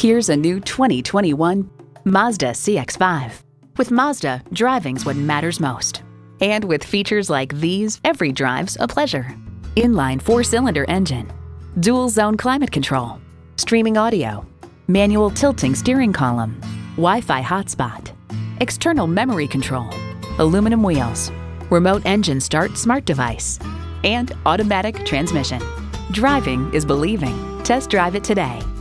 Here's a new 2021 Mazda CX-5. With Mazda, driving's what matters most. And with features like these, every drive's a pleasure. Inline 4-cylinder engine, dual zone climate control, streaming audio, manual tilting steering column, Wi-Fi hotspot, external memory control, aluminum wheels, remote engine start smart device, and automatic transmission. Driving is believing. Test drive it today.